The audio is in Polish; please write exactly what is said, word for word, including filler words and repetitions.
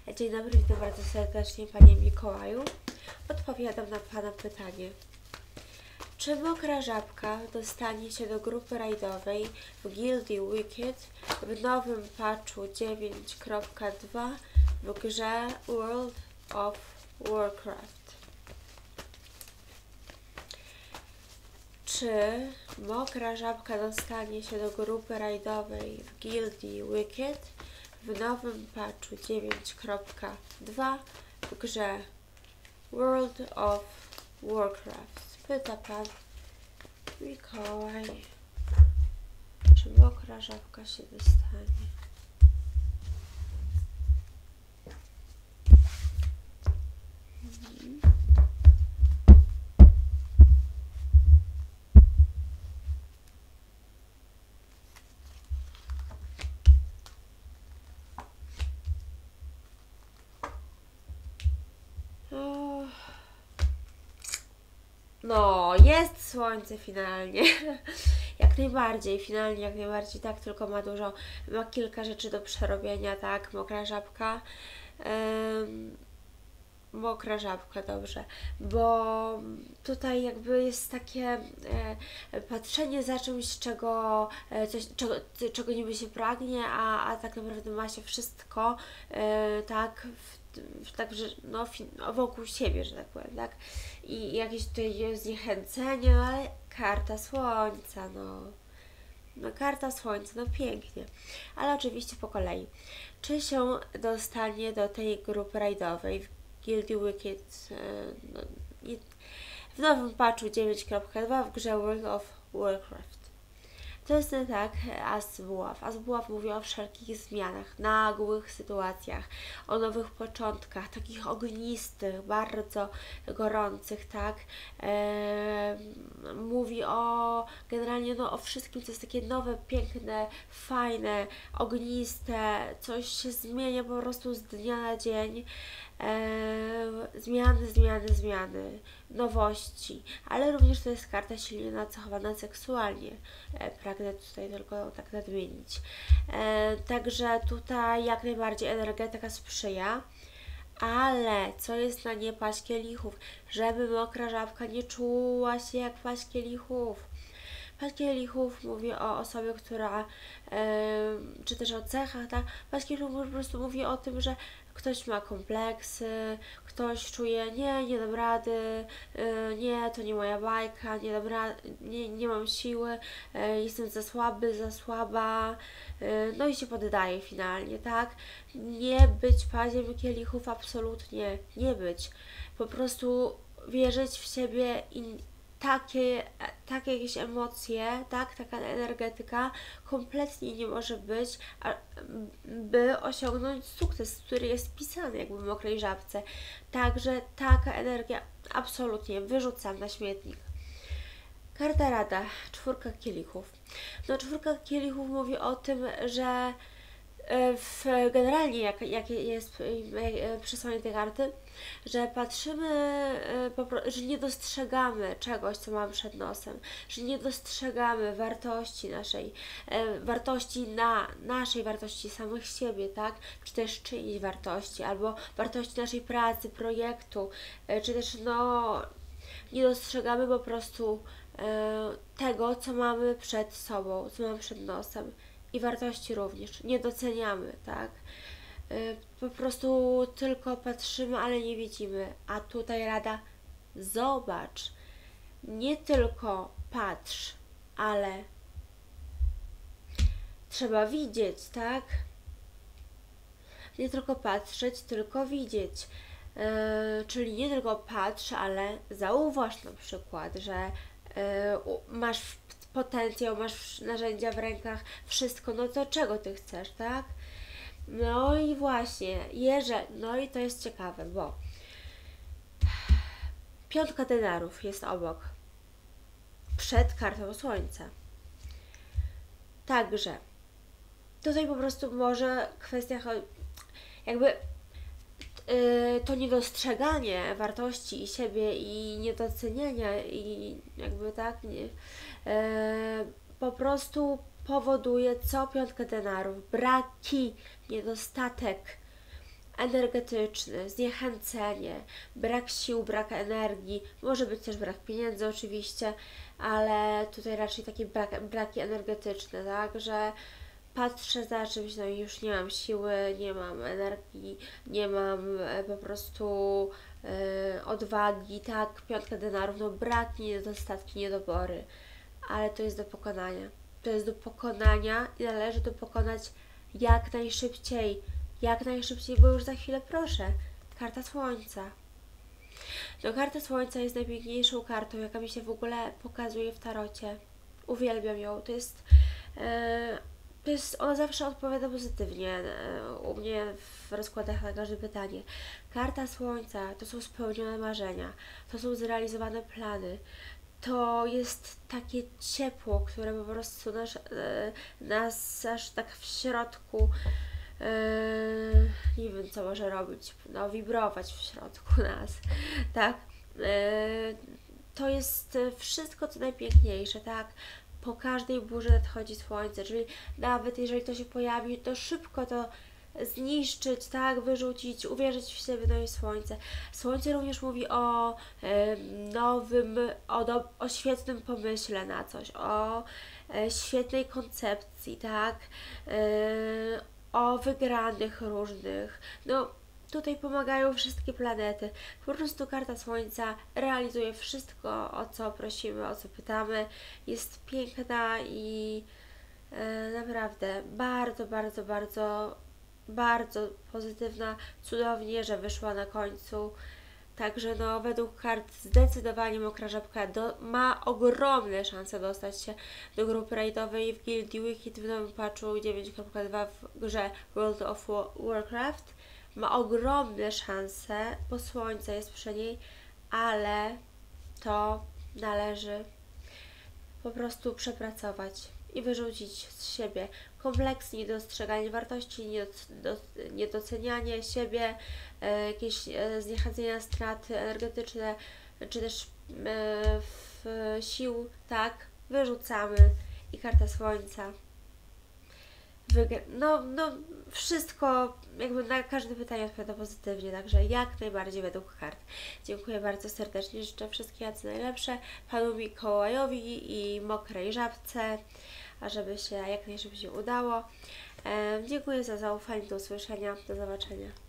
Dzień dobry, witam bardzo serdecznie Panie Mikołaju. Odpowiadam na Pana pytanie. Czy Mokra Żabka dostanie się do grupy rajdowej w gildii Wicked w nowym patchu dziewięć kropka dwa w grze World of Warcraft? Czy Mokra Żabka dostanie się do grupy rajdowej w gildii Wicked w nowym patchu dziewięć kropka dwa w grze World of Warcraft? Pyta Pan Mikołaj, czy Mokra Żabka się dostanie? Mhm. No, jest słońce finalnie. Jak najbardziej, finalnie, jak najbardziej, tak, tylko ma dużo, ma kilka rzeczy do przerobienia, tak, Mokra Żabka. Ym, Mokra Żabka, dobrze, bo tutaj jakby jest takie e, patrzenie za czymś, czego, e, coś, czego, czego niby się pragnie, a, a tak naprawdę ma się wszystko, e, tak, w, w, tak, że, no, fi, no, wokół siebie, że tak powiem, tak, i jakieś tutaj zniechęcenie, no, ale karta słońca, no. No, karta słońca, no pięknie, ale oczywiście po kolei. Czy się dostanie do tej grupy rajdowej w Gildii Wicked no, w nowym patchu dziewięć kropka dwa w grze World of Warcraft? To jest ten tak, Asbuław. Asbuław mówi o wszelkich zmianach, nagłych sytuacjach, o nowych początkach, takich ognistych, bardzo gorących, tak. Eee, mówi o generalnie no, o wszystkim, co jest takie nowe, piękne, fajne, ogniste, coś się zmienia po prostu z dnia na dzień. Eee, zmiany, zmiany, zmiany, nowości, ale również to jest karta silnie nacechowana seksualnie. Eee, pragnę tutaj tylko tak nadmienić. Eee, także tutaj jak najbardziej energetyka sprzyja, ale co jest na nie paść kielichów, żeby Mokra Żabka nie czuła się jak paść kielichów. Paść kielichów mówi o osobie, która, yy, czy też o cechach, tak? Paść kielichów po prostu mówi o tym, że ktoś ma kompleksy, ktoś czuje, nie, nie dam rady, yy, nie, to nie moja bajka, nie dam rady, nie, nie mam siły, yy, jestem za słaby, za słaba, yy, no i się poddaje finalnie, tak? Nie być paziem kielichów, absolutnie nie być. Po prostu wierzyć w siebie i takie, takie jakieś emocje, tak, taka energetyka kompletnie nie może być, a, by osiągnąć sukces, który jest pisany jakby w Mokrej Żabce. Także taka energia absolutnie wyrzucam na śmietnik. Karta Rada, czwórka kielichów. No, czwórka kielichów mówi o tym, że w, generalnie jak, jakie jest przesłanie tej karty, że patrzymy, że nie dostrzegamy czegoś, co mamy przed nosem, że nie dostrzegamy wartości naszej, wartości na naszej wartości samych siebie, tak, czy też czyjejś wartości, albo wartości naszej pracy, projektu, czy też no nie dostrzegamy po prostu tego, co mamy przed sobą, co mamy przed nosem. I wartości również. Nie doceniamy, tak? Po prostu tylko patrzymy, ale nie widzimy. A tutaj rada, zobacz. Nie tylko patrz, ale trzeba widzieć, tak? Nie tylko patrzeć, tylko widzieć. Yy, czyli nie tylko patrz, ale zauważ na przykład, że yy, masz potencjał, masz narzędzia w rękach, wszystko, no to czego ty chcesz, tak? No i właśnie, jeżeli, no i to jest ciekawe, bo piątka denarów jest obok, przed kartą słońca. Także tutaj po prostu może kwestia jakby yy, to niedostrzeganie wartości siebie i niedoceniania i jakby tak, nie, yy, po prostu powoduje co piątkę denarów, braki, niedostatek, energetyczny, zniechęcenie, brak sił, brak energii, może być też brak pieniędzy oczywiście, ale tutaj raczej takie brak, braki energetyczne, tak, że patrzę za czymś, no i już nie mam siły, nie mam energii, nie mam e, po prostu e, odwagi, tak, piątka denarów, no braki, niedostatki, niedobory, ale to jest do pokonania. To jest do pokonania i należy to pokonać jak najszybciej, jak najszybciej, bo już za chwilę proszę. Karta Słońca. No karta Słońca jest najpiękniejszą kartą, jaka mi się w ogóle pokazuje w tarocie. Uwielbiam ją. To jest, e, to jest ona zawsze odpowiada pozytywnie e, u mnie w rozkładach na każde pytanie. Karta Słońca to są spełnione marzenia, to są zrealizowane plany. To jest takie ciepło, które po prostu nas, e, nas aż tak w środku Yy, nie wiem co może robić, no wibrować w środku nas, tak? Yy, to jest wszystko co najpiękniejsze, tak? Po każdej burzy nadchodzi słońce, czyli nawet jeżeli to się pojawi, to szybko to zniszczyć, tak, wyrzucić, uwierzyć w siebie, no i słońce. Słońce również mówi o e, nowym, o, do, o świetnym pomyśle na coś, o e, świetnej koncepcji, tak, e, o wygranych różnych, no tutaj pomagają wszystkie planety. Po prostu karta Słońca realizuje wszystko, o co prosimy, o co pytamy. Jest piękna i e, naprawdę bardzo, bardzo, bardzo, bardzo pozytywna. Cudownie, że wyszła na końcu. Także no, według kart zdecydowanie Mokra Żabka do, ma ogromne szanse dostać się do grupy rajdowej w Gildii Wicked w nowym patchu dziewięć kropka dwa w grze World of Warcraft. Ma ogromne szanse, bo słońce jest przy niej, ale to należy po prostu przepracować i wyrzucić z siebie kompleks, niedostrzeganie wartości, niedocenianie siebie, e, jakieś e, zniechęcenia, straty energetyczne, czy też e, w, sił, tak, wyrzucamy i karta Słońca. Wygra- no, no, wszystko, jakby na każde pytanie odpowiada pozytywnie, także jak najbardziej według kart. Dziękuję bardzo serdecznie, życzę wszystkiego co najlepsze Panu Mikołajowi i Mokrej Żabce, a żeby się jak najszybciej udało. E, dziękuję za zaufanie, do usłyszenia, do zobaczenia.